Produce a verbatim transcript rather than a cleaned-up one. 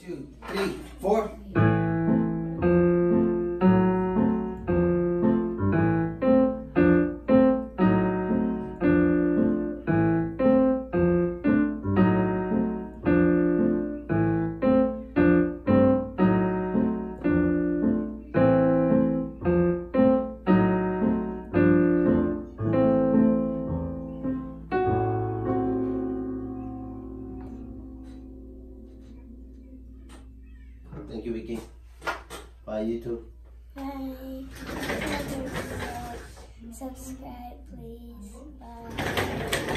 two, three, four. Thank you, Vicky. Bye, YouTube. Bye. Subscribe, please. Bye.